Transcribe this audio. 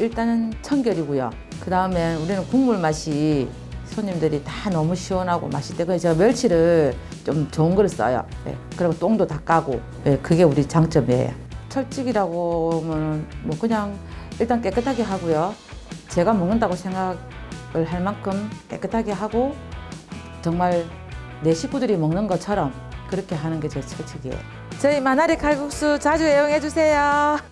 일단은 청결이고요. 그 다음에 우리는 국물 맛이 손님들이 다 너무 시원하고 맛있대. 그래서 제가 멸치를 좀 좋은 걸 써요. 예. 그리고 똥도 다 까고. 예. 그게 우리 장점이에요. 철칙이라고 하면 뭐 그냥 일단 깨끗하게 하고요. 제가 먹는다고 생각을 할 만큼 깨끗하게 하고 정말 내 식구들이 먹는 것처럼 그렇게 하는 게 제 철칙이에요. 저희 마나리 칼국수 자주 애용해 주세요.